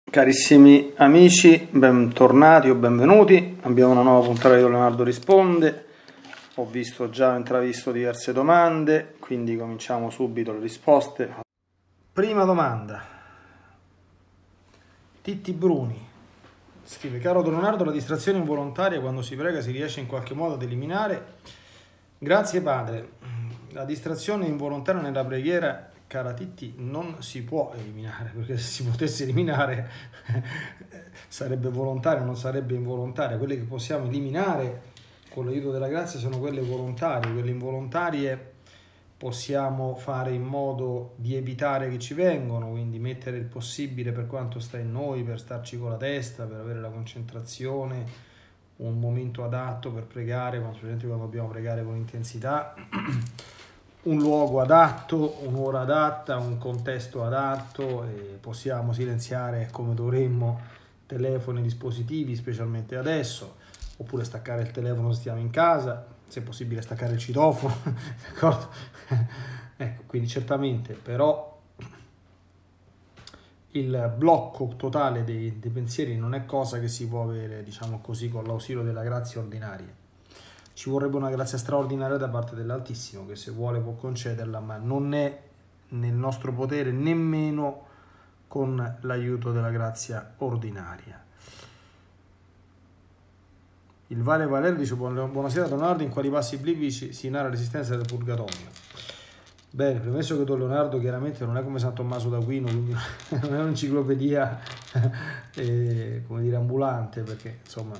Carissimi amici, bentornati o benvenuti. Abbiamo una nuova puntata di Leonardo Risponde. Ho intravisto diverse domande, quindi cominciamo subito le risposte. Prima domanda. Titti Bruni scrive: caro Don Leonardo, la distrazione involontaria quando si prega si riesce in qualche modo ad eliminare? Grazie padre. La distrazione involontaria nella preghiera, cara Titti, non si può eliminare, perché se si potesse eliminare sarebbe volontaria, non sarebbe involontaria. Quelle che possiamo eliminare con l'aiuto della grazia sono quelle volontarie. Quelle involontarie possiamo fare in modo di evitare che ci vengano, quindi mettere il possibile per quanto sta in noi, per starci con la testa, per avere la concentrazione, un momento adatto per pregare, specialmente quando dobbiamo pregare con intensità, un luogo adatto, un'ora adatta, un contesto adatto, e possiamo silenziare come dovremmo telefoni, dispositivi, specialmente adesso, oppure staccare il telefono se stiamo in casa, se è possibile staccare il citofono, d'accordo? Ecco, quindi certamente, però il blocco totale dei pensieri non è cosa che si può avere, diciamo così, con l'ausilio della grazia ordinaria. Ci vorrebbe una grazia straordinaria da parte dell'Altissimo, che se vuole può concederla, ma non è nel nostro potere nemmeno con l'aiuto della grazia ordinaria. Il Vale Valerio dice: buonasera Don Leonardo, in quali passi biblici si narra l'esistenza del purgatorio? Bene, premesso che Don Leonardo chiaramente non è come San Tommaso d'Aquino, quindi non è un'enciclopedia come dire ambulante, perché insomma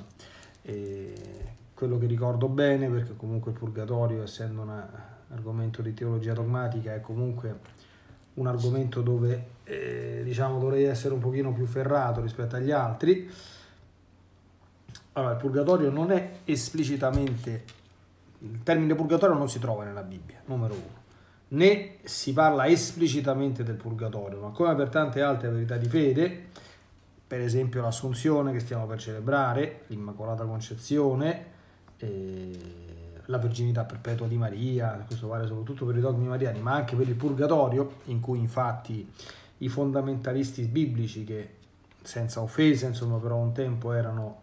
quello che ricordo bene, perché comunque il purgatorio, essendo un argomento di teologia dogmatica, è comunque un argomento dove diciamo dovrei essere un pochino più ferrato rispetto agli altri. Allora, il purgatorio non è esplicitamente, il termine purgatorio non si trova nella Bibbia, numero uno, né si parla esplicitamente del purgatorio, ma come per tante altre verità di fede, per esempio l'Assunzione che stiamo per celebrare, l'Immacolata Concezione, la Verginità Perpetua di Maria, questo vale soprattutto per i dogmi mariani, ma anche per il purgatorio, in cui infatti i fondamentalisti biblici, che senza offesa, insomma, però un tempo erano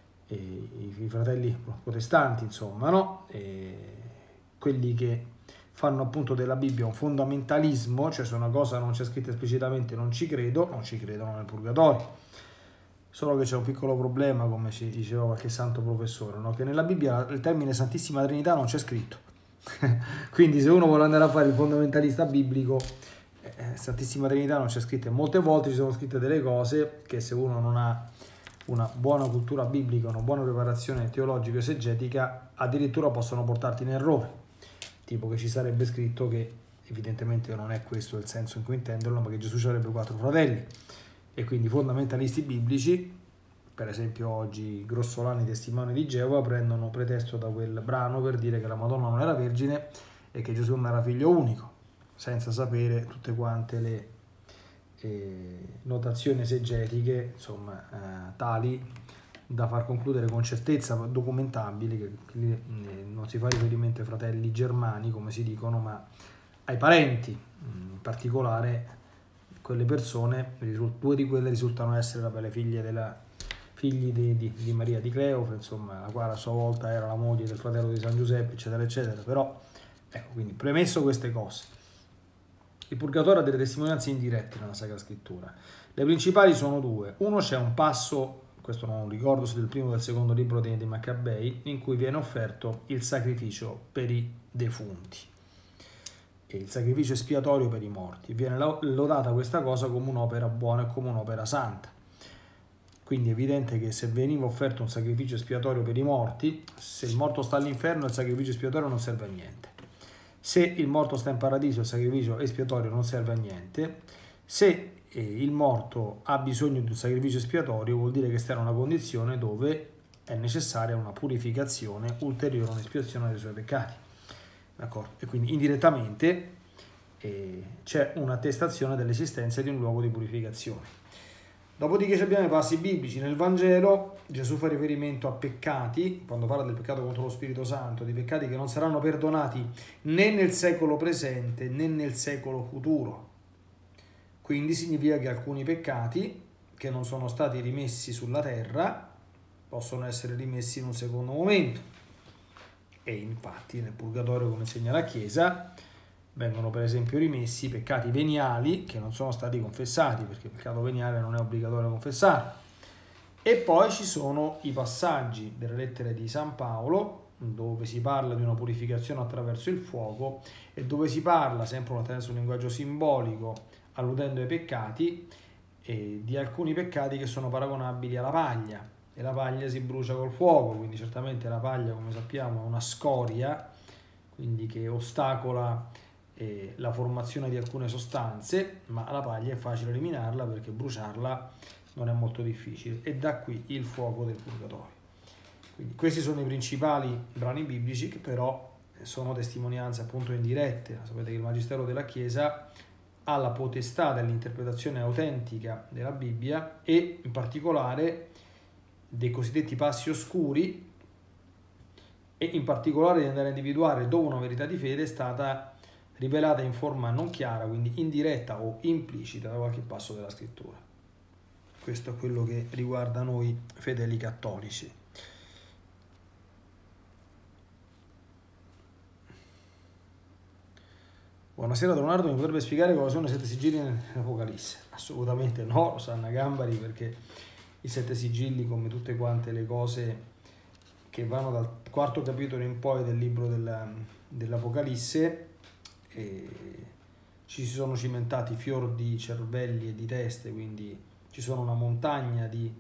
i fratelli protestanti, insomma, no? Quelli che fanno appunto della Bibbia un fondamentalismo, cioè se una cosa non c'è scritta esplicitamente non ci credo, non ci credono nel purgatorio. Solo che c'è un piccolo problema, come ci diceva qualche santo professore, no? Che nella Bibbia il termine Santissima Trinità non c'è scritto. Quindi se uno vuole andare a fare il fondamentalista biblico, Santissima Trinità non c'è scritto, e molte volte ci sono scritte delle cose che, se uno non ha una buona cultura biblica, una buona preparazione teologico-esegetica, addirittura possono portarti in errore, tipo che ci sarebbe scritto che, evidentemente non è questo il senso in cui intenderlo, ma che Gesù avrebbe 4 fratelli, e quindi fondamentalisti biblici, per esempio oggi grossolani testimoni di Geova, prendono pretesto da quel brano per dire che la Madonna non era vergine e che Gesù non era figlio unico, senza sapere tutte quante le notazioni esegetiche, insomma, tali da far concludere con certezza documentabili che non si fa riferimento ai fratelli germani, come si dicono, ma ai parenti, in particolare quelle persone, 2 di quelle risultano essere le figli di Maria di Cleofe, insomma, la quale a sua volta era la moglie del fratello di San Giuseppe, eccetera, eccetera. Però, ecco, quindi premesso queste cose, il purgatorio ha delle testimonianze indirette nella Sacra Scrittura. Le principali sono 2. Uno, c'è un passo, questo non ricordo se del primo o del secondo libro dei Maccabei, in cui viene offerto il sacrificio per i defunti e il sacrificio espiatorio per i morti. Viene lodata questa cosa come un'opera buona e come un'opera santa. Quindi è evidente che se veniva offerto un sacrificio espiatorio per i morti, se il morto sta all'inferno il sacrificio espiatorio non serve a niente. Se il morto sta in paradiso il sacrificio espiatorio non serve a niente. Se il morto ha bisogno di un sacrificio espiatorio, vuol dire che sta in una condizione dove è necessaria una purificazione ulteriore, un'espiazione dei suoi peccati. D'accordo? E quindi indirettamente c'è un'attestazione dell'esistenza di un luogo di purificazione. Dopodiché abbiamo i passi biblici. Nel Vangelo Gesù fa riferimento a peccati, quando parla del peccato contro lo Spirito Santo, di peccati che non saranno perdonati né nel secolo presente né nel secolo futuro. Quindi significa che alcuni peccati che non sono stati rimessi sulla terra possono essere rimessi in un secondo momento, e infatti nel purgatorio, come insegna la Chiesa, vengono per esempio rimessi i peccati veniali che non sono stati confessati, perché il peccato veniale non è obbligatorio confessarlo. E poi ci sono i passaggi delle lettere di San Paolo, dove si parla di una purificazione attraverso il fuoco e dove si parla, sempre attraverso un linguaggio simbolico, alludendo ai peccati, e di alcuni peccati che sono paragonabili alla paglia, e la paglia si brucia col fuoco, quindi certamente la paglia, come sappiamo, è una scoria, quindi che ostacola la formazione di alcune sostanze, ma la paglia è facile eliminarla perché bruciarla non è molto difficile, e da qui il fuoco del purgatorio. Quindi questi sono i principali brani biblici, che però sono testimonianze appunto indirette. Sapete che il Magistero della Chiesa ha la potestà dell'interpretazione autentica della Bibbia, e in particolare dei cosiddetti passi oscuri, e in particolare di andare a individuare dove una verità di fede è stata rivelata in forma non chiara, quindi indiretta o implicita, da qualche passo della scrittura. Questo è quello che riguarda noi fedeli cattolici. Buonasera Leonardo, mi potrebbe spiegare cosa sono i 7 sigilli nell'Apocalisse? Assolutamente no, lo sanno Gambari, perché i 7 sigilli, come tutte quante le cose che vanno dal 4° capitolo in poi del libro dell'Apocalisse, ci si sono cimentati fior di cervelli e di teste, quindi ci sono una montagna di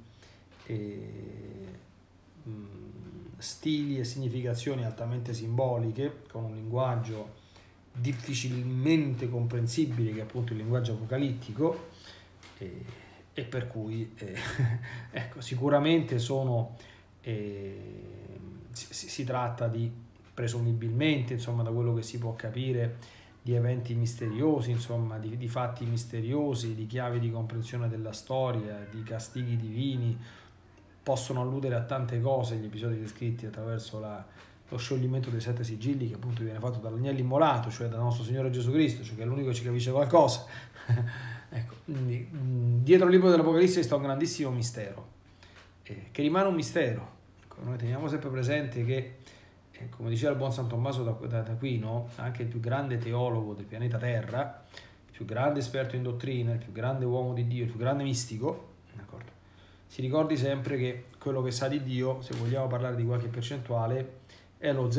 stili e significazioni altamente simboliche, con un linguaggio difficilmente comprensibile, che è appunto il linguaggio apocalittico, e per cui ecco, sicuramente sono si tratta di, presumibilmente, insomma, da quello che si può capire, di eventi misteriosi, insomma, di fatti misteriosi, di chiavi di comprensione della storia, di castighi divini. Possono alludere a tante cose gli episodi descritti attraverso lo scioglimento dei 7 sigilli, che appunto viene fatto dall'agnello immolato, cioè dal nostro Signore Gesù Cristo, cioè che è l'unico che ci capisce qualcosa. Ecco, dietro il libro dell'Apocalisse sta un grandissimo mistero, che rimane un mistero. Ecco, noi teniamo sempre presente che, come diceva il buon San Tommaso d'Aquino, anche il più grande teologo del pianeta Terra, il più grande esperto in dottrina, il più grande uomo di Dio, il più grande mistico, d'accordo, si ricordi sempre che quello che sa di Dio, se vogliamo parlare di qualche percentuale, è lo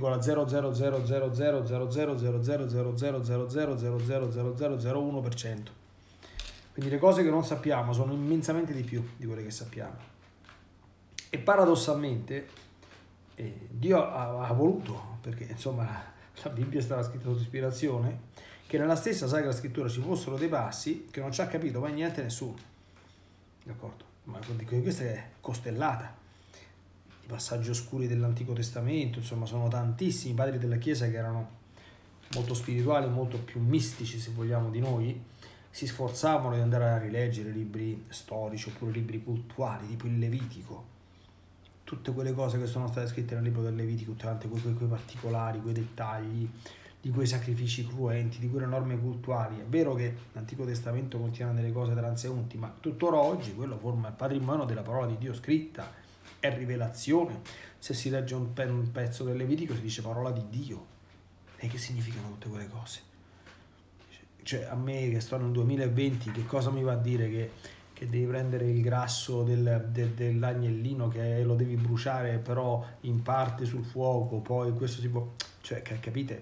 0,0000000000000000000000001%. Quindi le cose che non sappiamo sono immensamente di più di quelle che sappiamo. E paradossalmente Dio ha voluto, perché insomma la Bibbia è stata scritta sotto ispirazione, che nella stessa Sacra Scrittura ci fossero dei passi che non ci ha capito mai niente nessuno. D'accordo? Ma questa è costellata. I passaggi oscuri dell'Antico Testamento, insomma, sono tantissimi. I padri della Chiesa, che erano molto spirituali, molto più mistici, se vogliamo, di noi, si sforzavano di andare a rileggere libri storici oppure libri cultuali, tipo il Levitico. Tutte quelle cose che sono state scritte nel libro del Levitico, tutti quei particolari, quei dettagli, di quei sacrifici cruenti, di quelle norme cultuali. È vero che l'Antico Testamento contiene delle cose transeunti, ma tuttora oggi quello forma il patrimonio della parola di Dio scritta, è rivelazione. Se si legge un pezzo del Levitico si dice parola di Dio. E che significano tutte quelle cose? Cioè, a me che sto nel 2020, che cosa mi va a dire che devi prendere il grasso dell'agnellino, che lo devi bruciare però in parte sul fuoco, poi questo si può... Cioè, capite?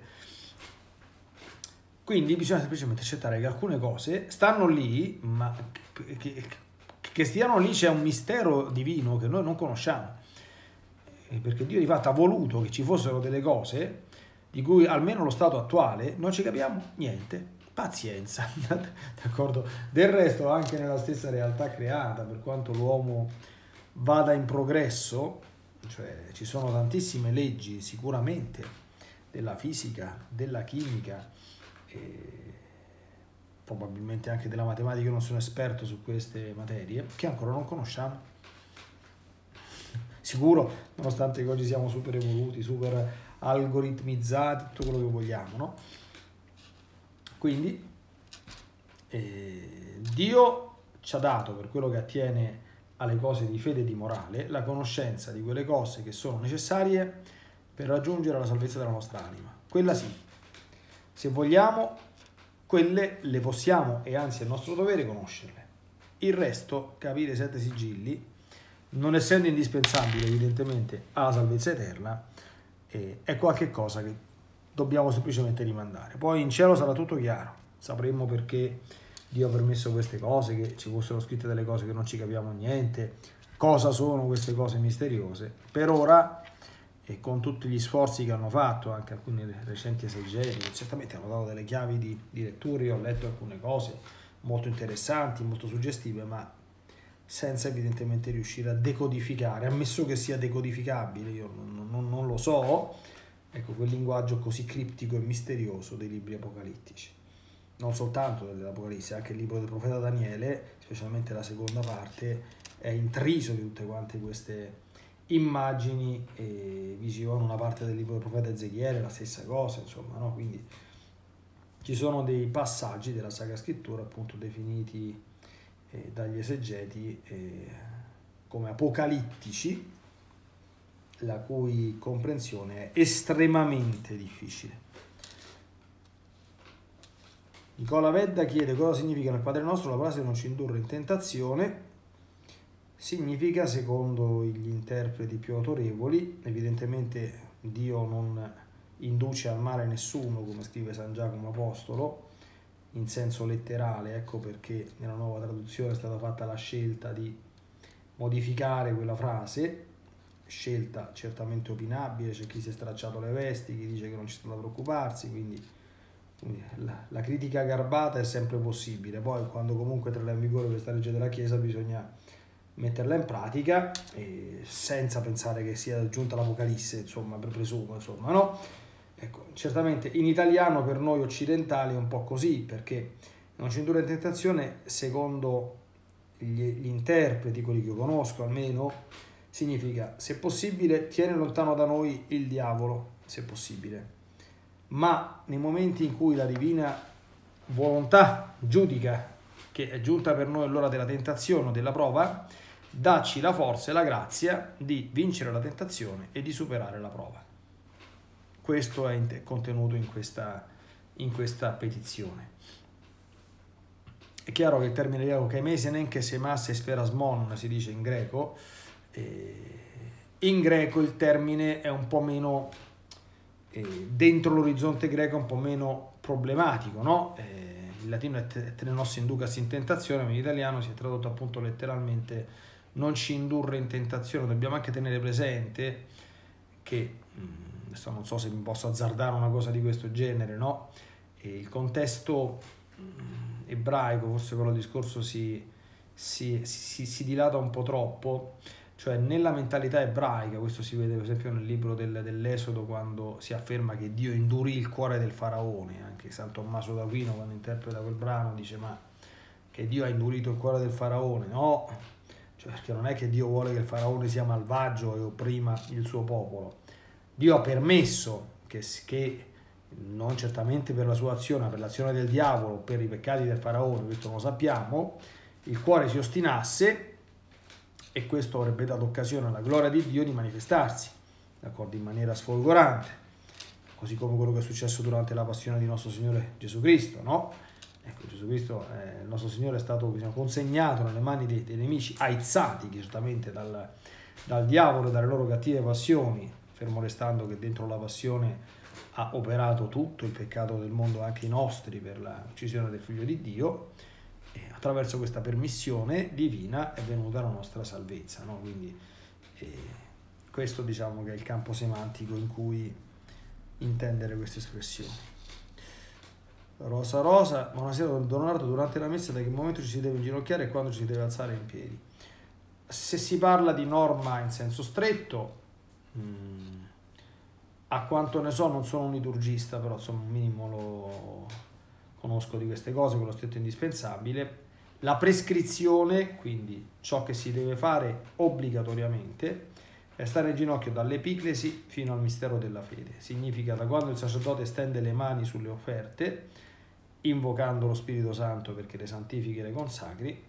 Quindi bisogna semplicemente accettare che alcune cose stanno lì, ma che stiano lì c'è un mistero divino che noi non conosciamo. Perché Dio di fatto ha voluto che ci fossero delle cose di cui almeno lo stato attuale non ci capiamo niente. Pazienza, d'accordo? Del resto, anche nella stessa realtà creata, per quanto l'uomo vada in progresso, cioè ci sono tantissime leggi sicuramente della fisica, della chimica, probabilmente anche della matematica. Io non sono esperto su queste materie, che ancora non conosciamo. Sicuro, nonostante che oggi siamo super evoluti, super algoritmizzati, tutto quello che vogliamo, no? Quindi Dio ci ha dato, per quello che attiene alle cose di fede e di morale, la conoscenza di quelle cose che sono necessarie per raggiungere la salvezza della nostra anima. Quella sì, se vogliamo, quelle le possiamo, e anzi è il nostro dovere, conoscerle. Il resto, capire i 7 sigilli, non essendo indispensabile evidentemente alla salvezza eterna, è qualche cosa che dobbiamo semplicemente rimandare. Poi in cielo sarà tutto chiaro, sapremo perché Dio ha permesso queste cose, che ci fossero scritte delle cose che non ci capiamo niente, cosa sono queste cose misteriose. Per ora, e con tutti gli sforzi che hanno fatto, anche alcuni recenti esegeti, che certamente hanno dato delle chiavi di lettura, io ho letto alcune cose molto interessanti, molto suggestive, ma senza evidentemente riuscire a decodificare, ammesso che sia decodificabile, io non lo so, ecco, quel linguaggio così criptico e misterioso dei libri apocalittici. Non soltanto dell'Apocalisse, anche il libro del profeta Daniele, specialmente la seconda parte, è intriso di tutte quante queste immagini visione. Una parte del libro del profeta Ezechiele, la stessa cosa, insomma, no? Quindi ci sono dei passaggi della Sacra Scrittura appunto definiti dagli esegeti come apocalittici, la cui comprensione è estremamente difficile. Nicola Vedda chiede cosa significa nel Padre Nostro la frase non ci indurre in tentazione. Significa, secondo gli interpreti più autorevoli, evidentemente Dio non induce al male nessuno, come scrive San Giacomo Apostolo, in senso letterale, ecco perché nella nuova traduzione è stata fatta la scelta di modificare quella frase, scelta certamente opinabile, c'è chi si è stracciato le vesti, chi dice che non ci sta da preoccuparsi, quindi la critica garbata è sempre possibile, poi quando comunque entrerà in vigore questa legge della Chiesa bisogna metterla in pratica senza pensare che sia giunta l'Apocalisse, insomma, per presumo, insomma, no? Ecco, certamente in italiano per noi occidentali è un po' così, perché non ci indurre in tentazione, secondo gli interpreti, quelli che io conosco almeno, significa, se possibile, tiene lontano da noi il diavolo, se possibile. Ma nei momenti in cui la divina volontà giudica che è giunta per noi l'ora della tentazione o della prova, dacci la forza e la grazia di vincere la tentazione e di superare la prova. Questo è contenuto in questa petizione. È chiaro che il termine greco kaimesinen, che semas e sperasmon si dice in greco, in greco il termine è un po' meno, dentro l'orizzonte greco, un po' meno problematico, no? Il latino è te nos inducas in tentazione, ma in italiano si è tradotto appunto letteralmente non ci indurre in tentazione. Dobbiamo anche tenere presente che, adesso non so se mi posso azzardare una cosa di questo genere, no? Il contesto ebraico, forse quello discorso si dilata un po' troppo, cioè nella mentalità ebraica, questo si vede per esempio nel libro dell'Esodo, quando si afferma che Dio indurì il cuore del faraone. Anche San Tommaso d'Aquino, quando interpreta quel brano, dice ma che Dio ha indurito il cuore del faraone? No, cioè, perché non è che Dio vuole che il faraone sia malvagio e opprima il suo popolo. Dio ha permesso che non certamente per la sua azione, ma per l'azione del diavolo, per i peccati del faraone, questo lo sappiamo, il cuore si ostinasse, e questo avrebbe dato occasione alla gloria di Dio di manifestarsi, d'accordo, in maniera sfolgorante, così come quello che è successo durante la passione di nostro Signore Gesù Cristo, no? Ecco, Gesù Cristo, il nostro Signore, è stato, diciamo, consegnato nelle mani dei nemici, aizzati certamente dal diavolo e dalle loro cattive passioni, fermo restando che dentro la passione ha operato tutto il peccato del mondo, anche i nostri, per l'uccisione del Figlio di Dio. E attraverso questa permissione divina è venuta la nostra salvezza, no? Quindi questo, diciamo, che è il campo semantico in cui intendere queste espressioni. Rosa, buonasera Don Leonardo, durante la messa da che momento ci si deve inginocchiare e quando ci si deve alzare in piedi? Se si parla di norma in senso stretto, a quanto ne so, non sono un liturgista, però insomma un minimo lo conosco di queste cose, quello stretto indispensabile. La prescrizione, quindi ciò che si deve fare obbligatoriamente, è stare in ginocchio dall'epiclesi fino al mistero della fede. Significa da quando il sacerdote stende le mani sulle offerte, invocando lo Spirito Santo perché le santifichi e le consacri,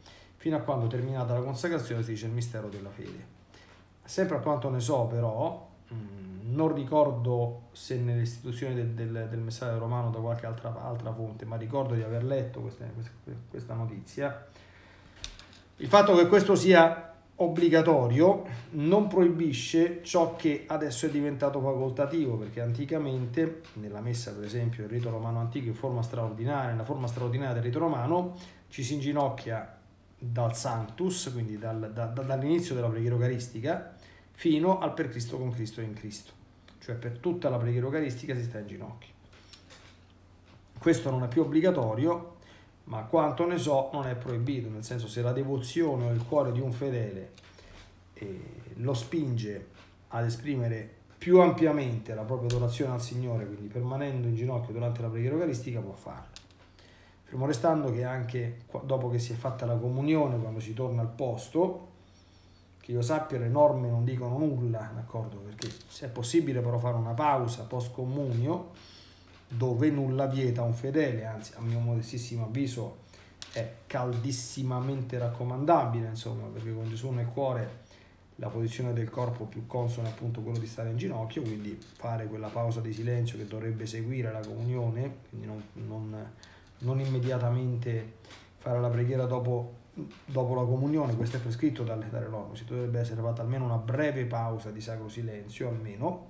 fino a quando terminata la consacrazione si dice il mistero della fede. Sempre a quanto ne so però, non ricordo se nelle istituzioni del messaggio romano da qualche altra fonte, ma ricordo di aver letto questa notizia. Il fatto che questo sia obbligatorio non proibisce ciò che adesso è diventato facoltativo, perché anticamente nella messa, per esempio, il rito romano antico in forma straordinaria, nella forma straordinaria del rito romano, ci si inginocchia dal Sanctus, quindi dall'inizio della preghiera eucaristica, fino al per Cristo, con Cristo e in Cristo. Cioè per tutta la preghiera eucaristica si sta in ginocchio. Questo non è più obbligatorio, ma quanto ne so non è proibito, nel senso, se la devozione o il cuore di un fedele lo spinge ad esprimere più ampiamente la propria adorazione al Signore, quindi permanendo in ginocchio durante la preghiera eucaristica, può farlo. Fermo restando che anche dopo che si è fatta la comunione, quando si torna al posto, che io sappia le norme non dicono nulla, d'accordo? Perché se è possibile però fare una pausa post comunio, dove nulla vieta un fedele, anzi a mio modestissimo avviso è caldissimamente raccomandabile, insomma, perché con Gesù nel cuore la posizione del corpo più consona è appunto quello di stare in ginocchio, quindi fare quella pausa di silenzio che dovrebbe seguire la comunione, quindi non immediatamente fare la preghiera dopo la comunione. Questo è prescritto dalle norme, si dovrebbe essere fatta almeno una breve pausa di sacro silenzio, almeno,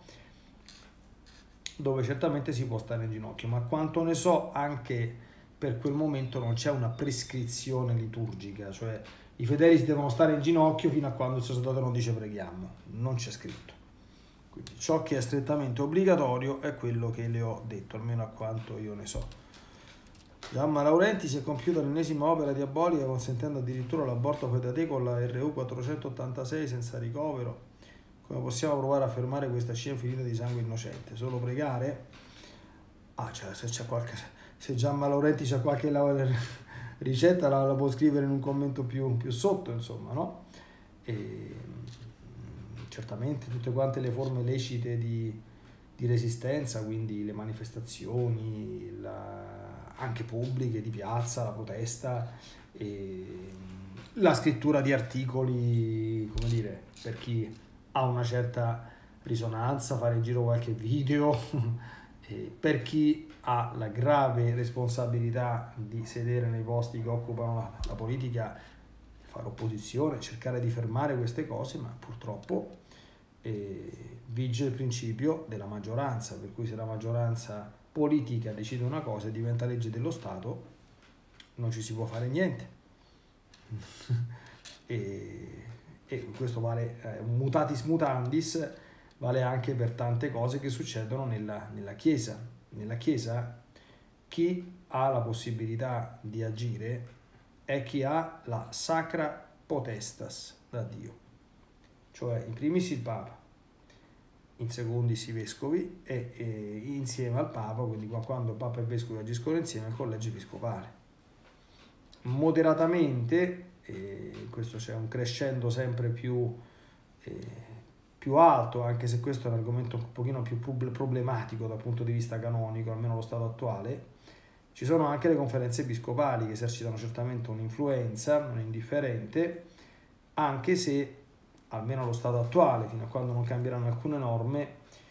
dove certamente si può stare in ginocchio, ma quanto ne so anche per quel momento non c'è una prescrizione liturgica, cioè i fedeli si devono stare in ginocchio fino a quando il sacerdote non dice preghiamo, non c'è scritto. Quindi ciò che è strettamente obbligatorio è quello che le ho detto, almeno a quanto io ne so. Giamma Laurenti si è compiuta l'ennesima opera diabolica, consentendo addirittura l'aborto feta te con la RU 486 senza ricovero. Come possiamo provare a fermare questa scia infinita di sangue innocente? Solo pregare? Cioè, se Giamma Laurenti c'ha qualche ricetta la può scrivere in un commento più sotto, insomma, no? E certamente tutte quante le forme lecite di resistenza, quindi le manifestazioni, anche pubbliche, di piazza, la protesta, la scrittura di articoli, come dire, per chi ha una certa risonanza, fare in giro qualche video, per chi ha la grave responsabilità di sedere nei posti che occupano la politica, fare opposizione, cercare di fermare queste cose, ma purtroppo vige il principio della maggioranza, per cui se la maggioranza politica decide una cosa e diventa legge dello Stato, non ci si può fare niente. E questo vale, mutatis mutandis, vale anche per tante cose che succedono nella Chiesa. Nella Chiesa chi ha la possibilità di agire è chi ha la sacra potestas da Dio, cioè in primis il Papa, in secondis i vescovi e insieme al Papa, quindi quando Papa e vescovi agiscono insieme, il collegio episcopale. Moderatamente, questo c'è un crescendo sempre più alto, anche se questo è un argomento un pochino più problematico dal punto di vista canonico, almeno allo stato attuale. Ci sono anche le conferenze episcopali che esercitano certamente un'influenza non indifferente, anche se almeno allo stato attuale, fino a quando non cambieranno alcune norme,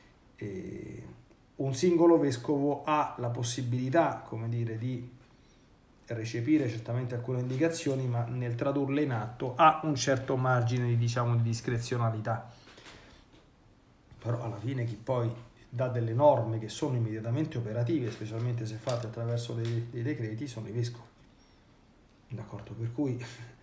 un singolo vescovo ha la possibilità, come dire, di recepire certamente alcune indicazioni, ma nel tradurle in atto ha un certo margine di, diciamo, di discrezionalità. Però alla fine chi poi dà delle norme che sono immediatamente operative, specialmente se fatte attraverso dei decreti, sono i vescovi. D'accordo? Per cui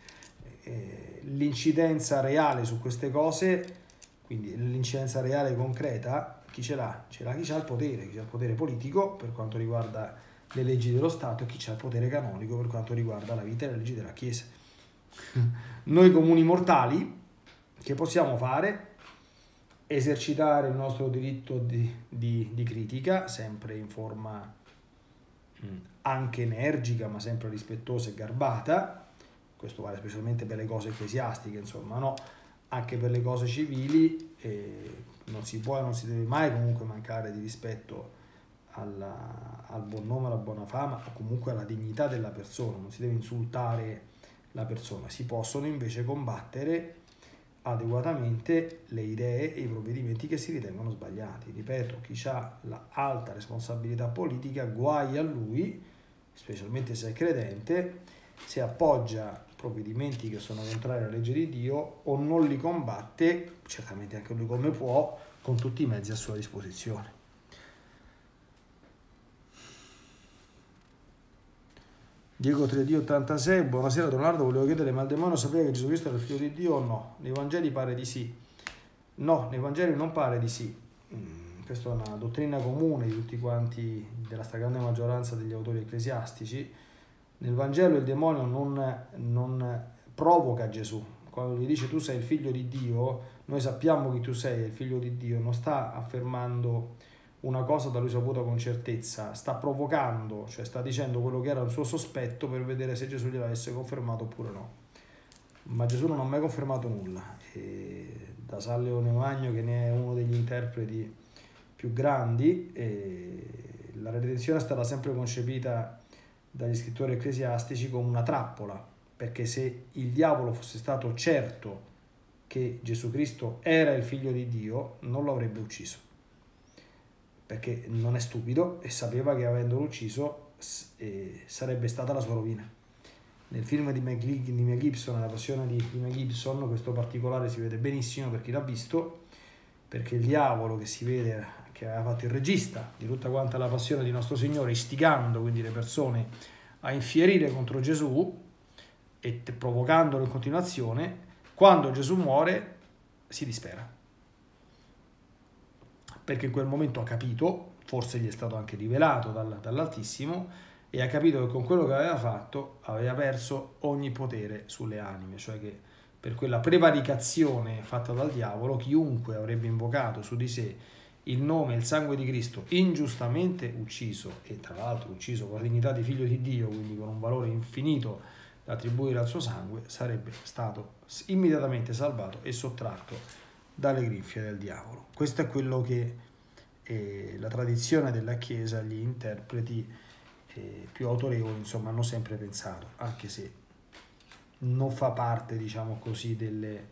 l'incidenza reale su queste cose, quindi l'incidenza reale concreta, chi ce l'ha? Ce l'ha chi ha il potere politico per quanto riguarda le leggi dello Stato, e chi ha il potere canonico per quanto riguarda la vita e le leggi della Chiesa. Noi comuni mortali che possiamo fare? Esercitare il nostro diritto di critica, sempre in forma anche energica, ma sempre rispettosa e garbata. Questo vale specialmente per le cose ecclesiastiche, insomma, no? Anche per le cose civili non si può e non si deve mai comunque mancare di rispetto al buon nome, alla buona fama, o comunque alla dignità della persona. Non si deve insultare la persona. Si possono invece combattere adeguatamente le idee e i provvedimenti che si ritengono sbagliati. Ripeto, chi ha l'alta responsabilità politica, guai a lui, specialmente se è credente, se appoggia provvedimenti che sono contrari alla legge di Dio o non li combatte, certamente anche lui come può, con tutti i mezzi a sua disposizione. Diego 3D86, buonasera Leonardo, volevo chiedere, ma il demonio sapeva che Gesù Cristo era il figlio di Dio o no? Nei Vangeli pare di sì. No, nei Vangeli non pare di sì. Questa è una dottrina comune di tutti quanti, della stragrande maggioranza degli autori ecclesiastici. Nel Vangelo il demonio non provoca Gesù. Quando gli dice tu sei il figlio di Dio, noi sappiamo che tu sei il figlio di Dio, non sta affermando una cosa da lui saputa con certezza, sta provocando, cioè sta dicendo quello che era un suo sospetto per vedere se Gesù gliel'avesse confermato oppure no. Ma Gesù non ha mai confermato nulla. E da San Leone Magno, che ne è uno degli interpreti più grandi, la redenzione è stata sempre concepita dagli scrittori ecclesiastici come una trappola, perché se il diavolo fosse stato certo che Gesù Cristo era il figlio di Dio, non lo avrebbe ucciso, perché non è stupido e sapeva che avendolo ucciso sarebbe stata la sua rovina. Nel film di Mel Gibson, La passione di Mel Gibson, questo particolare si vede benissimo per chi l'ha visto, perché il diavolo che si vede, che aveva fatto il regista di tutta quanta la passione di nostro Signore, istigando quindi le persone a infierire contro Gesù e provocandolo in continuazione, quando Gesù muore si dispera, perché in quel momento ha capito, forse gli è stato anche rivelato dall'Altissimo, e ha capito che con quello che aveva fatto aveva perso ogni potere sulle anime, cioè che per quella prevaricazione fatta dal diavolo chiunque avrebbe invocato su di sé il nome e il sangue di Cristo ingiustamente ucciso, e tra l'altro ucciso con la dignità di figlio di Dio, quindi con un valore infinito da attribuire al suo sangue, sarebbe stato immediatamente salvato e sottratto dalle grinfie del diavolo. Questo è quello che la tradizione della Chiesa, gli interpreti più autorevoli, insomma, hanno sempre pensato, anche se non fa parte, diciamo così, dei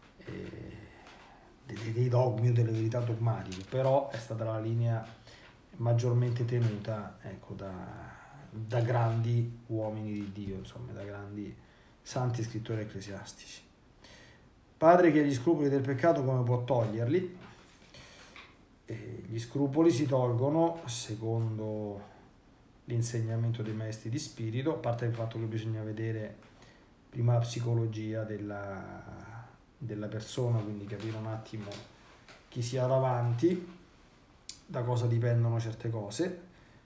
dogmi o delle verità dogmatiche, però è stata la linea maggiormente tenuta, ecco, da grandi uomini di Dio, insomma, da grandi santi scrittori ecclesiastici. Padre, che gli scrupoli del peccato come può toglierli? Gli scrupoli si tolgono secondo l'insegnamento dei maestri di spirito, a parte il fatto che bisogna vedere prima la psicologia della persona, quindi capire un attimo chi si ha davanti, da cosa dipendono certe cose,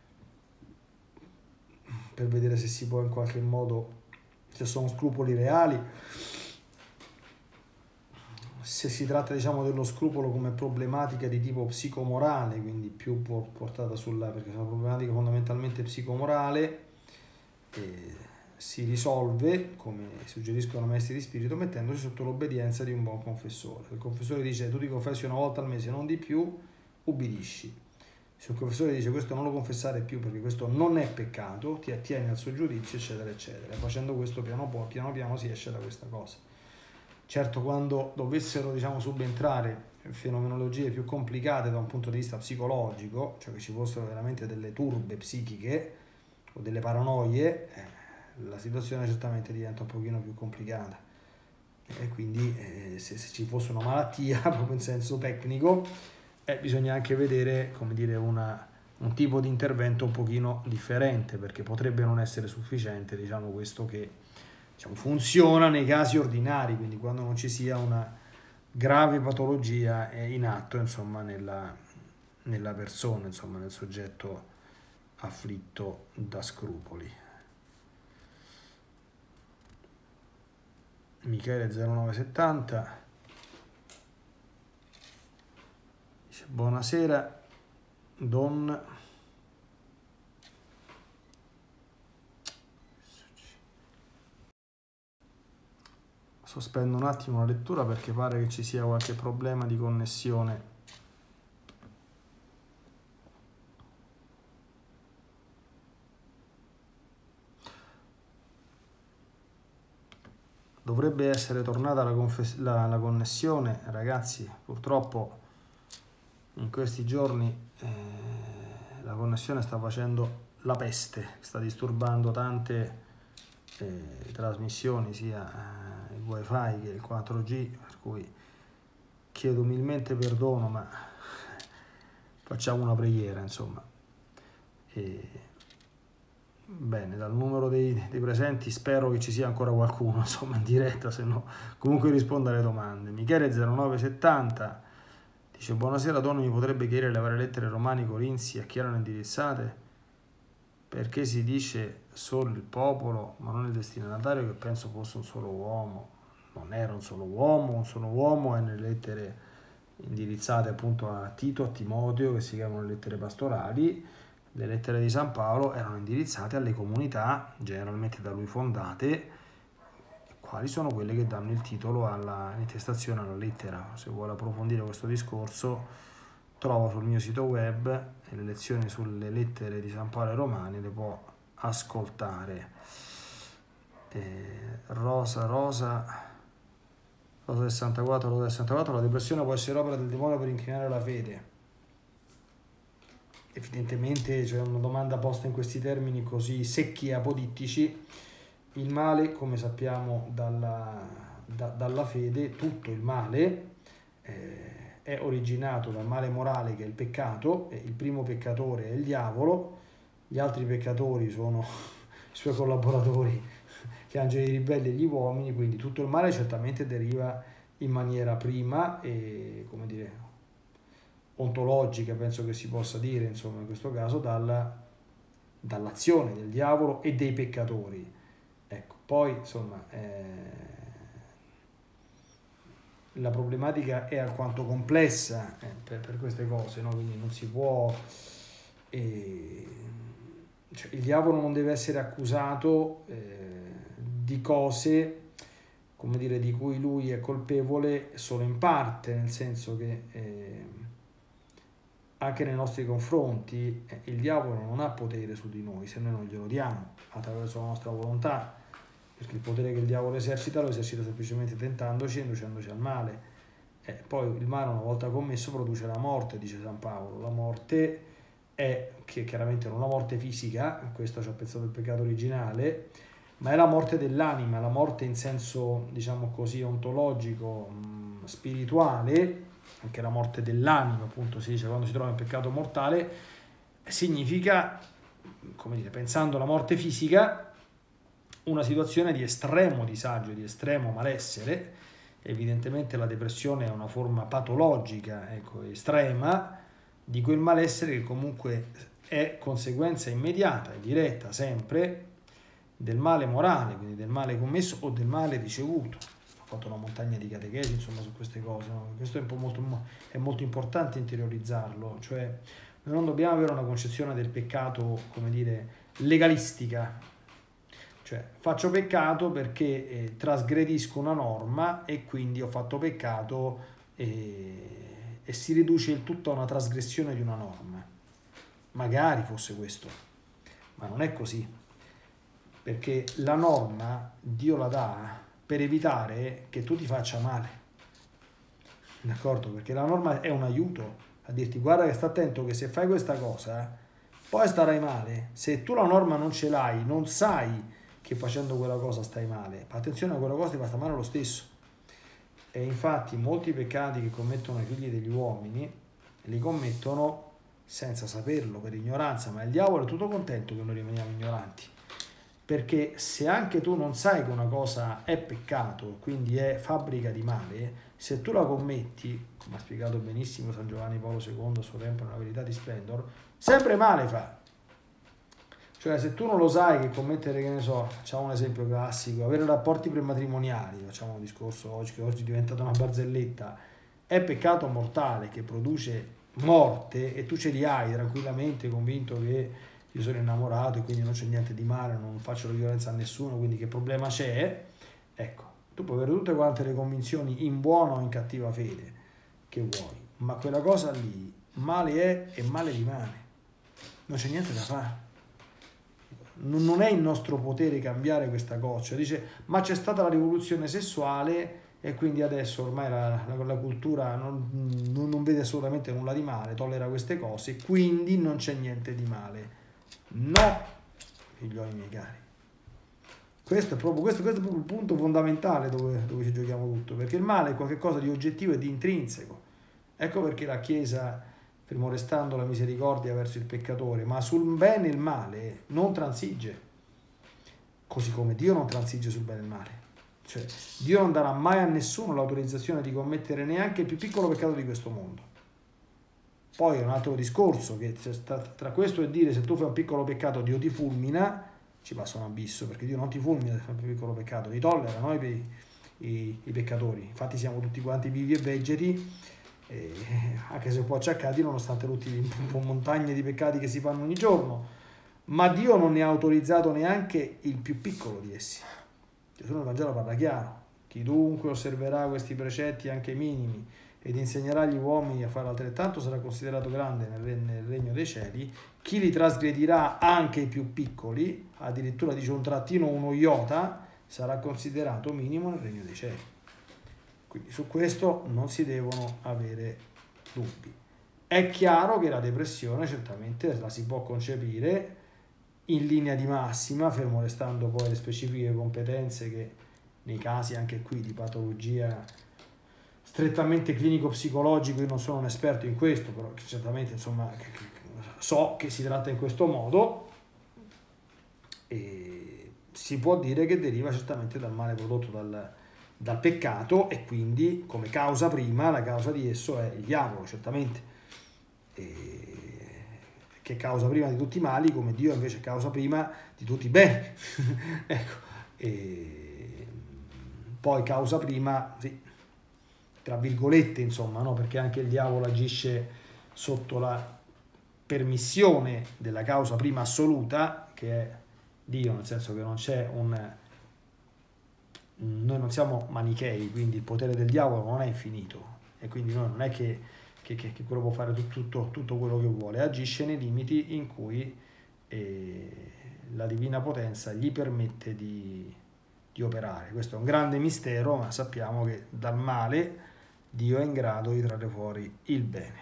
per vedere se si può in qualche modo, se sono scrupoli reali, se si tratta, diciamo, dello scrupolo come problematica di tipo psicomorale, quindi più portata perché è una problematica fondamentalmente psicomorale, si risolve, come suggeriscono i maestri di spirito, mettendosi sotto l'obbedienza di un buon confessore. Se il confessore dice tu ti confessi una volta al mese, non di più, ubbidisci. Se il confessore dice questo non lo confessare più perché questo non è peccato, ti attieni al suo giudizio, eccetera, eccetera. Facendo questo piano piano si esce da questa cosa. Certo, quando dovessero, diciamo, subentrare fenomenologie più complicate da un punto di vista psicologico, cioè che ci fossero veramente delle turbe psichiche o delle paranoie, la situazione certamente diventa un pochino più complicata. E quindi se ci fosse una malattia, proprio in senso tecnico, bisogna anche vedere, come dire, un tipo di intervento un pochino differente, perché potrebbe non essere sufficiente, diciamo, questo che, diciamo, funziona nei casi ordinari, quindi quando non ci sia una grave patologia in atto, insomma, nella persona, insomma, nel soggetto afflitto da scrupoli. Michele 0970 dice buonasera Don. Sospendo un attimo la lettura perché pare che ci sia qualche problema di connessione. dovrebbe essere tornata la connessione, ragazzi. Purtroppo in questi giorni la connessione sta facendo la peste, sta disturbando tante trasmissioni, sia il wifi che il 4G, per cui chiedo umilmente perdono, ma facciamo una preghiera, insomma. Bene, dal numero dei presenti spero che ci sia ancora qualcuno, insomma, in diretta, se no comunque rispondo alle domande. Michele 0970 dice: buonasera Don, mi potrebbe chiedere le varie lettere romani corinzi a chi erano indirizzate? Perché si dice solo il popolo, ma non il destinatario, che penso fosse un solo uomo. Non era un solo uomo è nelle lettere indirizzate appunto a Tito, a Timoteo, che si chiamano lettere pastorali. Le lettere di San Paolo erano indirizzate alle comunità, generalmente da lui fondate, quali sono quelle che danno il titolo all'intestazione alla lettera. Se vuole approfondire questo discorso, trova sul mio sito web le lezioni sulle lettere di San Paolo ai Romani, le può ascoltare. Rosa 64, la depressione può essere opera del demonio per incrinare la fede. Evidentemente c'è una domanda posta in questi termini così secchi e apodittici. Il male, come sappiamo dalla fede, tutto il male è originato dal male morale, che è il peccato, e il primo peccatore è il diavolo, gli altri peccatori sono i suoi collaboratori, gli angeli ribelli e gli uomini, quindi tutto il male certamente deriva in maniera prima e, come dire, ontologica, penso che si possa dire, insomma, in questo caso dall'azione del diavolo e dei peccatori. Ecco, poi insomma la problematica è alquanto complessa per queste cose, no? Quindi non si può cioè, il diavolo non deve essere accusato di cose, come dire, di cui lui è colpevole solo in parte, nel senso che anche nei nostri confronti il diavolo non ha potere su di noi se noi non glielo diamo attraverso la nostra volontà, perché il potere che il diavolo esercita lo esercita semplicemente tentandoci e inducendoci al male. Poi il male, una volta commesso, produce la morte, dice San Paolo. La morte è, che chiaramente non la morte fisica, questo ci ha pensato il peccato originale, ma è la morte dell'anima, la morte in senso, diciamo così, ontologico, spirituale. Anche la morte dell'anima, appunto, si dice quando si trova in peccato mortale, significa, come dire, pensando alla morte fisica, una situazione di estremo disagio, di estremo malessere. Evidentemente la depressione è una forma patologica, ecco, estrema, di quel malessere che comunque è conseguenza immediata e diretta sempre del male morale, quindi del male commesso o del male ricevuto. Ho fatto una montagna di catechesi, insomma, su queste cose, no? Questo è molto importante interiorizzarlo, cioè noi non dobbiamo avere una concezione del peccato, come dire, legalistica, cioè faccio peccato perché trasgredisco una norma e quindi ho fatto peccato e si riduce il tutto a una trasgressione di una norma. Magari fosse questo, ma non è così, perché la norma Dio la dà per evitare che tu ti faccia male, d'accordo? Perché la norma è un aiuto a dirti: guarda che sta attento che se fai questa cosa poi starai male. Se tu la norma non ce l'hai, non sai che facendo quella cosa stai male, ma attenzione, a quella cosa ti fa stare male lo stesso. E infatti molti peccati che commettono i figli degli uomini li commettono senza saperlo, per ignoranza, ma il diavolo è tutto contento che noi rimaniamo ignoranti. Perché se anche tu non sai che una cosa è peccato, quindi è fabbrica di male, se tu la commetti, come ha spiegato benissimo San Giovanni Paolo II a suo tempo nella Verità di Splendor, sempre male fa. Cioè se tu non lo sai che commettere, che ne so, facciamo un esempio classico, avere rapporti prematrimoniali, facciamo un discorso oggi che oggi è diventata una barzelletta, è peccato mortale che produce morte e tu ce li hai tranquillamente convinto che io sono innamorato e quindi non c'è niente di male, non faccio violenza a nessuno, quindi che problema c'è? Ecco, tu puoi avere tutte quante le convinzioni in buona o in cattiva fede che vuoi, ma quella cosa lì male è e male rimane, non c'è niente da fare. non è in nostro potere cambiare questa cosa. Cioè, dice, ma c'è stata la rivoluzione sessuale e quindi adesso ormai la cultura non vede assolutamente nulla di male, tollera queste cose, quindi non c'è niente di male. No, figlioli miei cari. Questo è proprio il punto fondamentale dove ci giochiamo tutto, perché il male è qualcosa di oggettivo e di intrinseco. Ecco perché la Chiesa, fermo restando la misericordia verso il peccatore, ma sul bene e il male non transige, così come Dio non transige sul bene e il male. Cioè, Dio non darà mai a nessuno l'autorizzazione di commettere neanche il più piccolo peccato di questo mondo. Poi è un altro discorso, che tra questo e dire se tu fai un piccolo peccato Dio ti fulmina, ci passa un abisso, perché Dio non ti fulmina se fai un piccolo peccato, li tollera noi i peccatori. Infatti siamo tutti quanti vivi e vegeti, anche se un po' acciaccati, nonostante tutti le montagne di peccati che si fanno ogni giorno, ma Dio non ne ha autorizzato neanche il più piccolo di essi. Gesù nel Vangelo parla chiaro: chi dunque osserverà questi precetti anche minimi ed insegnerà agli uomini a fare altrettanto sarà considerato grande nel regno dei cieli. Chi li trasgredirà, anche i più piccoli, addirittura dice un trattino, uno iota, sarà considerato minimo nel regno dei cieli. Quindi su questo non si devono avere dubbi. È chiaro che la depressione certamente la si può concepire in linea di massima, fermo restando poi le specifiche competenze che nei casi anche qui di patologia strettamente clinico-psicologico, io non sono un esperto in questo, però certamente insomma so che si tratta in questo modo, e si può dire che deriva certamente dal male prodotto dal peccato, e quindi come causa prima, la causa di esso è il diavolo, certamente, che causa prima di tutti i mali, come Dio invece causa prima di tutti i beni. Ecco, e poi causa prima, sì, tra virgolette, insomma, no? Perché anche il diavolo agisce sotto la permissione della causa prima assoluta, che è Dio, nel senso che non c'è noi non siamo manichei, quindi il potere del diavolo non è infinito, e quindi noi non è che quello può fare tutto quello che vuole, agisce nei limiti in cui la divina potenza gli permette di operare. Questo è un grande mistero, ma sappiamo che dal male Dio è in grado di trarre fuori il bene.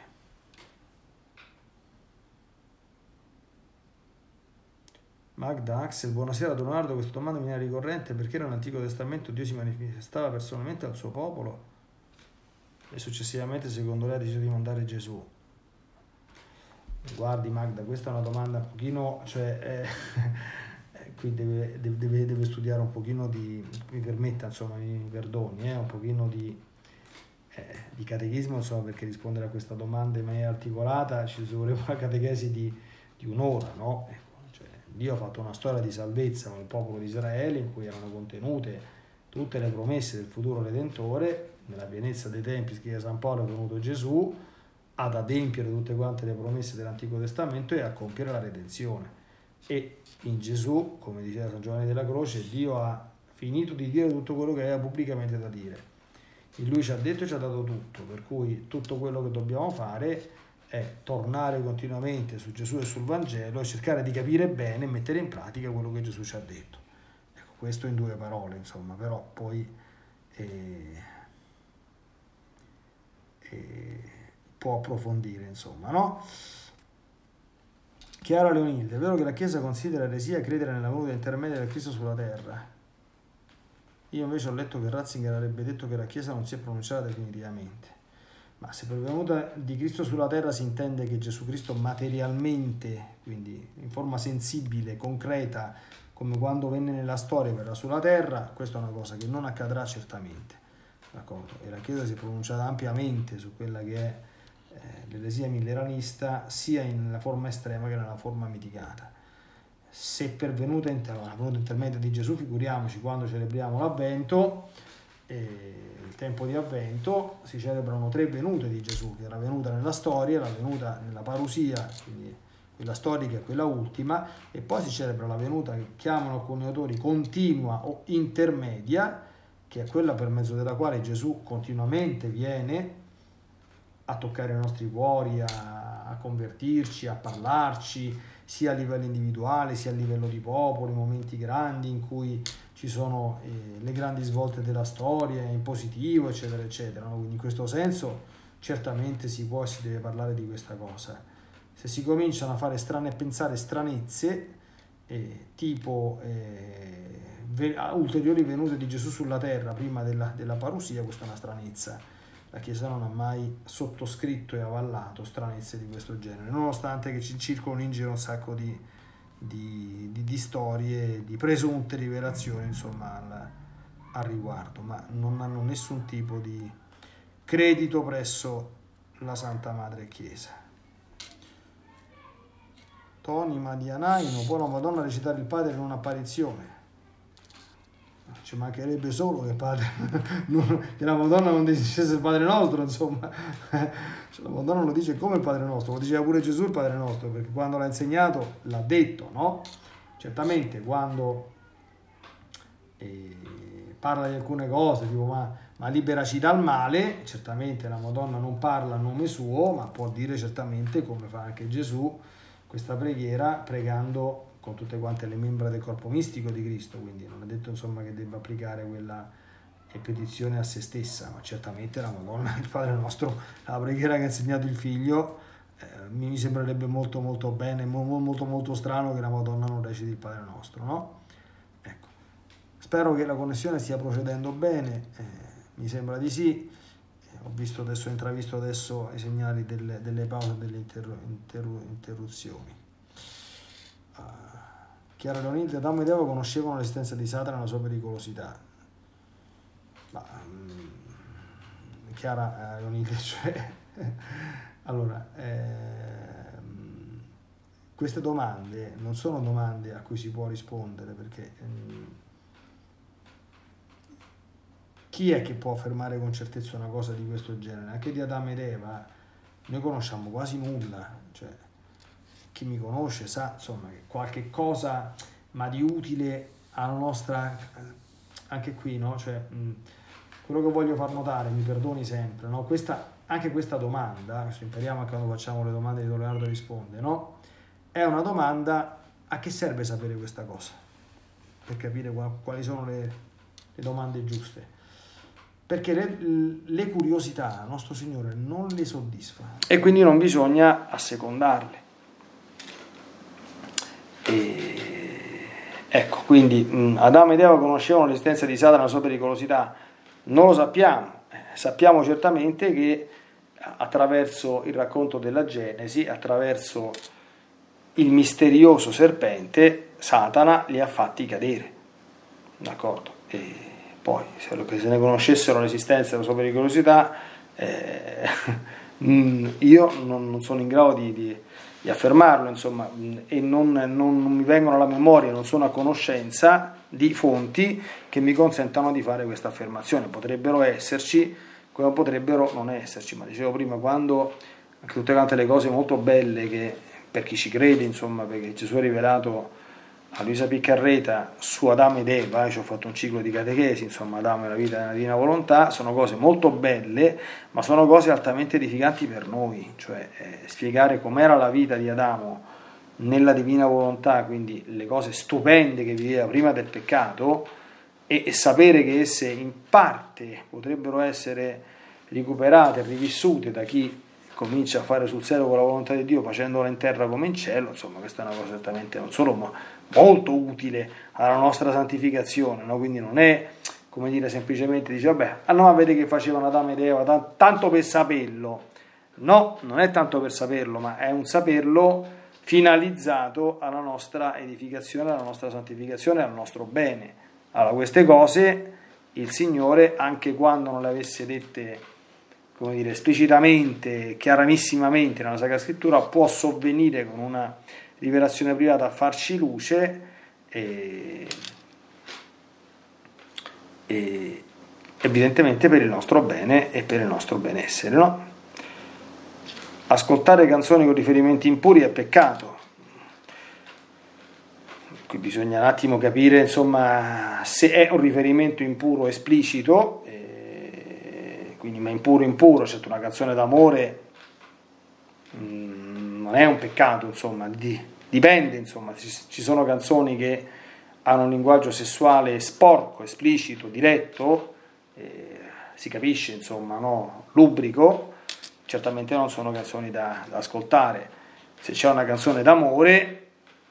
Magda Axel, buonasera Leonardo, questa domanda mi viene ricorrente: perché nell'Antico Testamento Dio si manifestava personalmente al suo popolo e successivamente secondo lei ha deciso di mandare Gesù? Guardi Magda, questa è una domanda un pochino, cioè qui deve studiare un pochino mi permetta, insomma, mi perdoni, un pochino di catechismo, insomma, perché rispondere a questa domanda in maniera articolata ci vuole una catechesi di un'ora, no? Cioè, Dio ha fatto una storia di salvezza con il popolo di Israele in cui erano contenute tutte le promesse del futuro Redentore. Nella pienezza dei tempi, scrive San Paolo, è venuto Gesù ad adempiere tutte quante le promesse dell'Antico Testamento e a compiere la redenzione. E in Gesù, come diceva San Giovanni della Croce, Dio ha finito di dire tutto quello che aveva pubblicamente da dire. In Lui ci ha detto e ci ha dato tutto, per cui tutto quello che dobbiamo fare è tornare continuamente su Gesù e sul Vangelo e cercare di capire bene e mettere in pratica quello che Gesù ci ha detto. Ecco, questo in due parole, insomma, però poi può approfondire, insomma, no? Chiara Leonilde, è vero che la Chiesa considera eresia credere nella venuta intermedia del Cristo sulla terra? Io invece ho letto che Ratzinger avrebbe detto che la Chiesa non si è pronunciata definitivamente. Ma se per venuta di Cristo sulla terra si intende che Gesù Cristo materialmente, quindi in forma sensibile, concreta, come quando venne nella storia, verrà sulla terra, questa è una cosa che non accadrà certamente. D'accordo? E la Chiesa si è pronunciata ampiamente su quella che è l'eresia milleranista, sia nella forma estrema che nella forma mitigata. Se per venuta intermedia di Gesù, figuriamoci quando celebriamo l'Avvento, il tempo di Avvento, si celebrano 3 venute di Gesù, che è la venuta nella storia, la venuta nella parusia, quindi quella storica e quella ultima, e poi si celebra la venuta che chiamano alcuni autori continua o intermedia, che è quella per mezzo della quale Gesù continuamente viene a toccare i nostri cuori, a convertirci, a parlarci, sia a livello individuale sia a livello di popolo, momenti grandi in cui ci sono le grandi svolte della storia in positivo, eccetera eccetera, no? Quindi in questo senso certamente si può e si deve parlare di questa cosa. Se si cominciano a fare pensare stranezze, tipo ulteriori venute di Gesù sulla terra prima della parusia, questa è una stranezza. La Chiesa non ha mai sottoscritto e avallato stranezze di questo genere, nonostante che ci circolano in giro un sacco di storie, di presunte rivelazioni, insomma, al riguardo, ma non hanno nessun tipo di credito presso la Santa Madre Chiesa. Toni Madianaino, può la Madonna recitare il Padre in un'apparizione? Ci mancherebbe solo che che la Madonna non dicesse il Padre Nostro, insomma. La Madonna lo dice come il Padre Nostro, lo diceva pure Gesù il Padre Nostro, perché quando l'ha insegnato l'ha detto, no? Certamente quando parla di alcune cose, tipo ma liberaci dal male, certamente la Madonna non parla a nome suo, ma può dire certamente, come fa anche Gesù, questa preghiera pregando con tutte quante le membra del corpo mistico di Cristo, quindi non è detto insomma che debba applicare quella petizione a se stessa, ma certamente la Madonna, il Padre Nostro, la preghiera che ha insegnato il Figlio, mi sembrerebbe molto molto bene, molto molto strano che la Madonna non reciti il Padre Nostro, no? Ecco, spero che la connessione stia procedendo bene, mi sembra di sì. Ho visto adesso, intravisto adesso i segnali delle pause, delle interruzioni. Chiara Leonilde, Adamo ed Eva conoscevano l'esistenza di Satana e la sua pericolosità. Ma Chiara Leonilde, cioè allora queste domande non sono domande a cui si può rispondere, perché chi è che può affermare con certezza una cosa di questo genere? Anche di Adamo ed Eva noi conosciamo quasi nulla, cioè chi mi conosce sa insomma che qualche cosa ma di utile alla nostra, anche qui, no? Cioè quello che voglio far notare, mi perdoni sempre, no? Anche questa domanda, questo impariamo anche quando facciamo le domande di Don Leonardo risponde, no? È una domanda: a che serve sapere questa cosa? Per capire quali sono le domande giuste. Perché le curiosità nostro Signore non le soddisfa e quindi non bisogna assecondarle. Ecco, quindi Adamo ed Eva conoscevano l'esistenza di Satana e la sua pericolosità? Non lo sappiamo. Sappiamo certamente che attraverso il racconto della Genesi, attraverso il misterioso serpente, Satana li ha fatti cadere, d'accordo? E poi, se ne conoscessero l'esistenza e la sua pericolosità, io non sono in grado di affermarlo, insomma, e non mi vengono alla memoria, non sono a conoscenza di fonti che mi consentano di fare questa affermazione. Potrebbero esserci, come potrebbero non esserci, ma dicevo prima, quando anche tutte quante le cose molto belle che per chi ci crede, insomma, perché Gesù ha rivelato a Luisa Piccarreta su Adamo ed Eva, ci ho fatto un ciclo di catechesi, insomma, Adamo e la vita nella divina volontà, sono cose molto belle, ma sono cose altamente edificanti per noi, cioè spiegare com'era la vita di Adamo nella divina volontà, quindi le cose stupende che viveva prima del peccato, e sapere che esse in parte potrebbero essere recuperate e rivissute da chi comincia a fare sul serio con la volontà di Dio, facendola in terra come in cielo, insomma, questa è una cosa certamente non solo molto utile alla nostra santificazione, no? Quindi non è, come dire, semplicemente dice vabbè, allora vedi che facevano Adamo ed Eva tanto per saperlo. No, non è tanto per saperlo, ma è un saperlo finalizzato alla nostra edificazione, alla nostra santificazione, al nostro bene. Allora, queste cose il Signore, anche quando non le avesse dette, come dire, esplicitamente, chiarissimamente nella Sacra Scrittura, può sovvenire con una rivelazione privata a farci luce e evidentemente per il nostro bene e per il nostro benessere, no? Ascoltare canzoni con riferimenti impuri è peccato. Qui bisogna un attimo capire, insomma, se è un riferimento impuro esplicito, quindi ma impuro, certo una canzone d'amore non è un peccato, insomma, dipende, insomma, ci sono canzoni che hanno un linguaggio sessuale sporco, esplicito, diretto, si capisce, insomma, no? Lubrico, certamente non sono canzoni da ascoltare. Se c'è una canzone d'amore,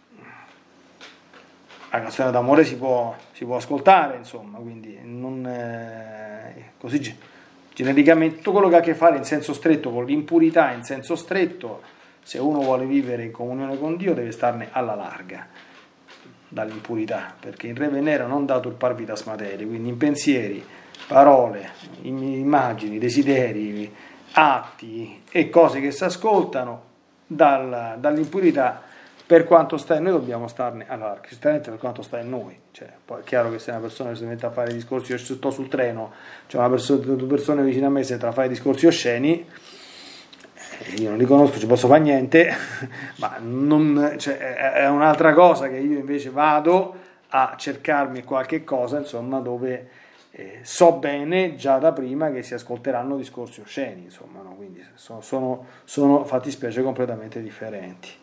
la canzone d'amore si può ascoltare, insomma, quindi non così genericamente tutto quello che ha a che fare in senso stretto con l'impurità in senso stretto, se uno vuole vivere in comunione con Dio deve starne alla larga dall'impurità, perché in re Venera non dato il parvitas materia, quindi in pensieri, parole, immagini, desideri, atti e cose che si ascoltano dall'impurità, per quanto sta in noi dobbiamo starne alla larga, certamente per quanto sta in noi. Cioè, poi è chiaro che se una persona si mette a fare discorsi, io sto sul treno, c'è due persone vicine a me, si mettono a fare discorsi osceni, io non li conosco, ci posso fare niente, ma è un'altra cosa che io invece vado a cercarmi qualche cosa, insomma, dove so bene già da prima che si ascolteranno discorsi osceni, insomma, no? Quindi sono fattispecie completamente differenti.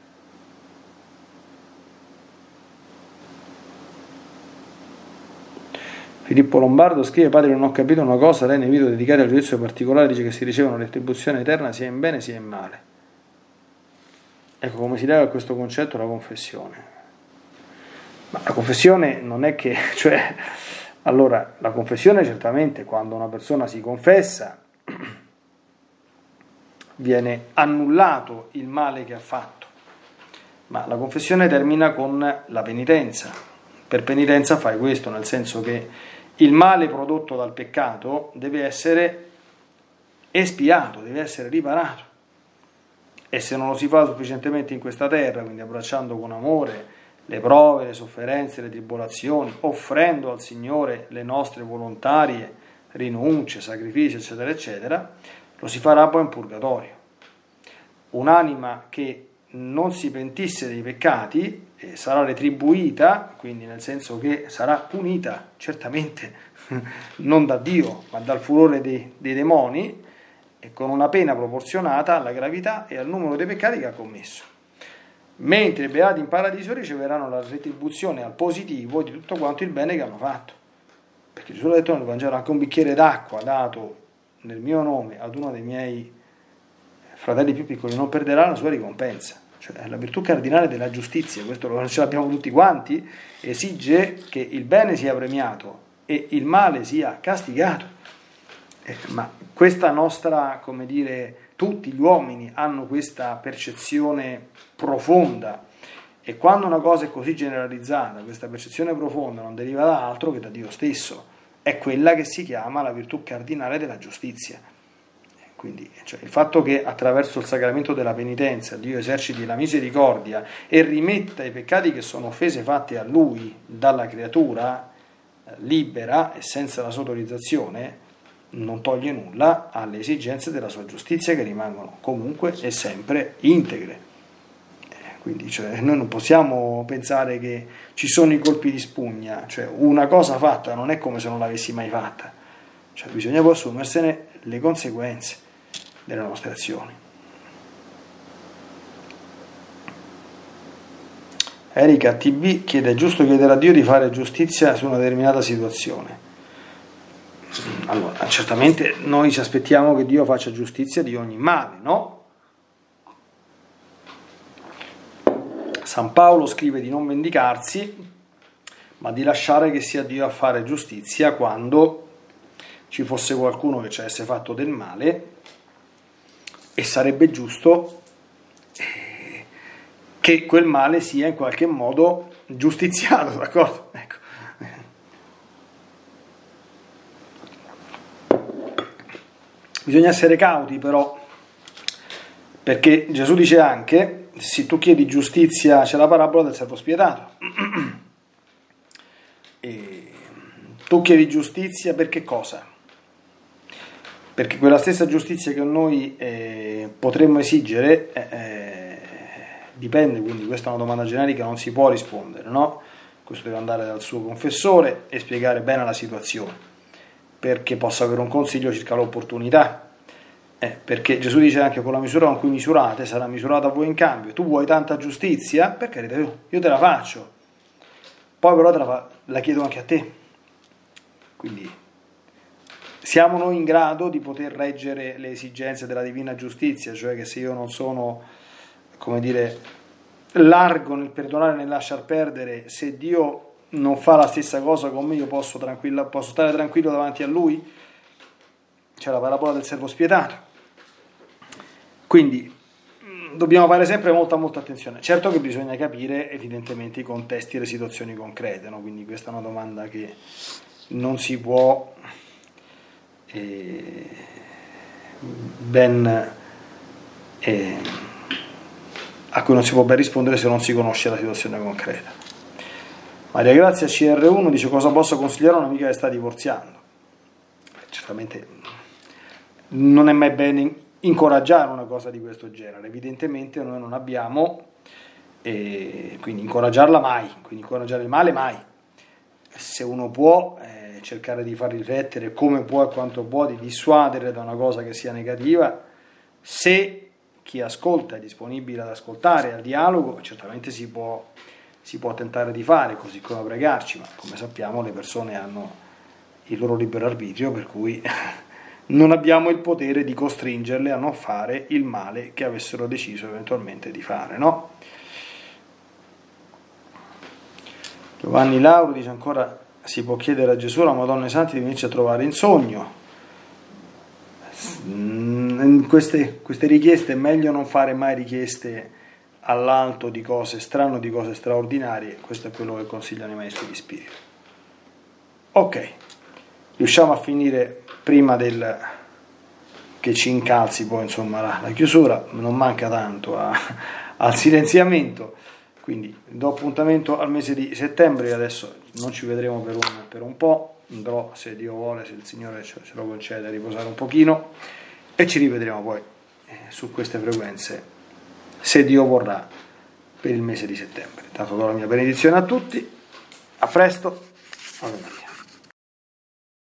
Filippo Lombardo scrive: padre, non ho capito una cosa, lei nei video dedicati al giudizio particolare dice che si ricevono retribuzione eterna sia in bene sia in male. Ecco, come si lega a questo concetto la confessione? Ma la confessione non è che, cioè, allora, la confessione certamente quando una persona si confessa viene annullato il male che ha fatto, ma la confessione termina con la penitenza. Per penitenza fai questo, nel senso che il male prodotto dal peccato deve essere espiato, deve essere riparato, e se non lo si fa sufficientemente in questa terra, quindi abbracciando con amore le prove, le sofferenze, le tribolazioni, offrendo al Signore le nostre volontarie rinunce, sacrifici, eccetera, eccetera, lo si farà poi in purgatorio. Un'anima che non si pentisse dei peccati sarà retribuita, quindi nel senso che sarà punita, certamente non da Dio, ma dal furore dei demoni, e con una pena proporzionata alla gravità e al numero dei peccati che ha commesso. Mentre i beati in paradiso riceveranno la retribuzione al positivo di tutto quanto il bene che hanno fatto. Perché Gesù ha detto nel Vangelo: anche un bicchiere d'acqua dato nel mio nome ad uno dei miei fratelli più piccoli non perderà la sua ricompensa. Cioè la virtù cardinale della giustizia, questo ce l'abbiamo tutti quanti, esige che il bene sia premiato e il male sia castigato. Ma questa nostra, come dire, tutti gli uomini hanno questa percezione profonda, e quando una cosa è così generalizzata, questa percezione profonda non deriva da altro che da Dio stesso, è quella che si chiama la virtù cardinale della giustizia. Quindi, cioè, il fatto che attraverso il sacramento della penitenza Dio eserciti la misericordia e rimetta i peccati che sono offese fatte a Lui dalla creatura libera e senza la sua autorizzazione, non toglie nulla alle esigenze della sua giustizia, che rimangono comunque e sempre integre. Quindi, cioè, noi non possiamo pensare che ci sono i colpi di spugna, cioè una cosa fatta non è come se non l'avessi mai fatta, cioè bisogna poi assumersene le conseguenze delle nostre azioni. Erika TB chiede: è giusto chiedere a Dio di fare giustizia su una determinata situazione? Allora, certamente noi ci aspettiamo che Dio faccia giustizia di ogni male, no? San Paolo scrive di non vendicarsi, ma di lasciare che sia Dio a fare giustizia quando ci fosse qualcuno che ci avesse fatto del male, e sarebbe giusto che quel male sia in qualche modo giustiziato, d'accordo? Ecco. Bisogna essere cauti però, perché Gesù dice anche: se tu chiedi giustizia, c'è la parabola del servo spietato. E tu chiedi giustizia per che cosa? Perché quella stessa giustizia che noi potremmo esigere dipende, quindi questa è una domanda generica, non si può rispondere, no? Questo deve andare dal suo confessore e spiegare bene la situazione, perché possa avere un consiglio circa l'opportunità. perché Gesù dice anche: con la misura con cui misurate sarà misurata a voi in cambio. Tu vuoi tanta giustizia? Per carità, io te la faccio, poi però la chiedo anche a te. Quindi siamo noi in grado di poter reggere le esigenze della divina giustizia, cioè che se io non sono, come dire, largo nel perdonare e nel lasciar perdere, se Dio non fa la stessa cosa con me, io posso stare tranquillo davanti a Lui? C'è la parabola del servo spietato. Quindi dobbiamo fare sempre molta attenzione. Certo che bisogna capire evidentemente i contesti e le situazioni concrete, no? Quindi questa è una domanda che non si può a cui non si può ben rispondere se non si conosce la situazione concreta. Maria Grazia CR1 dice: cosa posso consigliare a un'amica che sta divorziando? Certamente non è mai bene incoraggiare una cosa di questo genere, evidentemente noi non abbiamo, quindi incoraggiarla mai, quindi incoraggiare il male mai. Se uno può cercare di far riflettere come può e quanto può, di dissuadere da una cosa che sia negativa, se chi ascolta è disponibile ad ascoltare, al dialogo, certamente si può tentare di fare, così come pregarci, ma come sappiamo le persone hanno il loro libero arbitrio, per cui non abbiamo il potere di costringerle a non fare il male che avessero deciso eventualmente di fare, no? Giovanni Lauro dice ancora: si può chiedere a Gesù, alla Madonna e ai Santi, di venirci a trovare in sogno. In queste richieste è meglio non fare mai richieste all'alto di cose strane o di cose straordinarie. Questo è quello che consigliano i maestri di spirito. Ok, riusciamo a finire prima che ci incalzi poi insomma la chiusura, non manca tanto al silenziamento, quindi do appuntamento al mese di settembre. Adesso non ci vedremo per un po', andrò, se Dio vuole, se il Signore ce lo concede, a riposare un pochino, e ci rivedremo poi su queste frequenze, se Dio vorrà, per il mese di settembre. Tanto do la mia benedizione a tutti, a presto, Ave Maria.